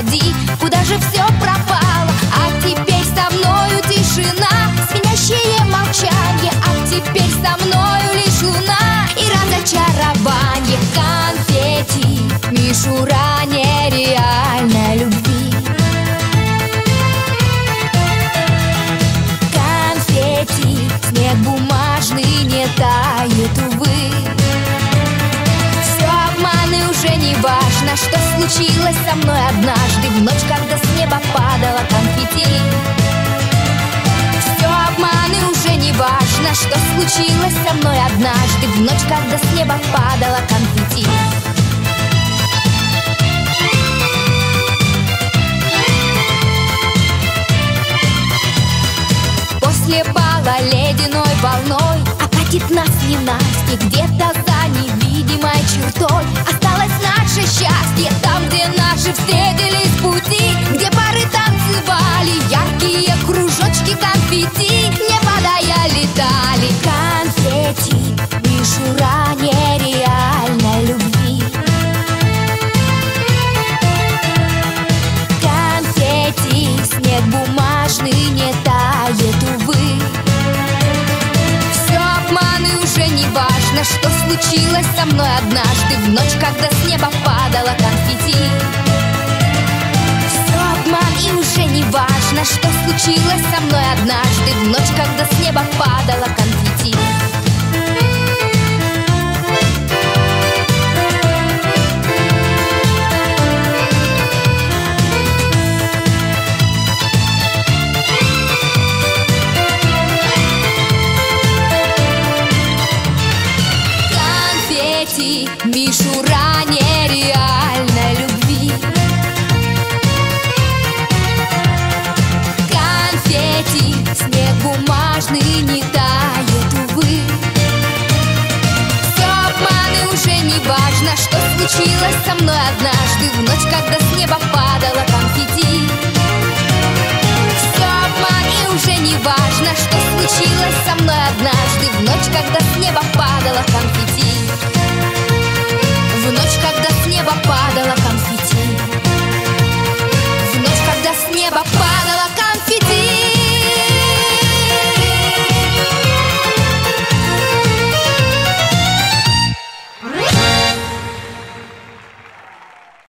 уходи, куда же все пропало? А теперь со мною тишина, звенящее молчанье. А теперь со мною лишь луна и разочарование. Конфетти, мишура нереальной любви. Конфетти, снег бумажный не тает, увы. Все обманы, уже не важно, что случилось со мной однажды в ночь, когда с неба падала конфетти. Все обманы, уже не важно, что случилось со мной однажды в ночь, когда с неба падала конфетти. После бала ледяной волной окатит нас ненастье. Где-то за невидимой чертой осталось наше счастье. Там, где наши встретились пути, где пары танцевали, яркие кружочки конфетти, не падая, летали. Конфетти, мишура нереальной любви. Конфетти, снег бумажный не тает, увы. Все обманы, уже не важно, что случилось со мной однажды в ночь, когда с неба падала конфетти. Все обман, и уже не важно, что случилось со мной однажды в ночь, когда с неба падала конфетти. Мишура нереальной любви. Конфетти, снег бумажный не тает, увы. Все обманы, уже не важно, что случилось со мной однажды в ночь, когда с неба падала конфетти. Все обман, и уже не важно, что случилось со мной однажды в ночь, когда с неба падала конфетти. В ночь, когда с неба падала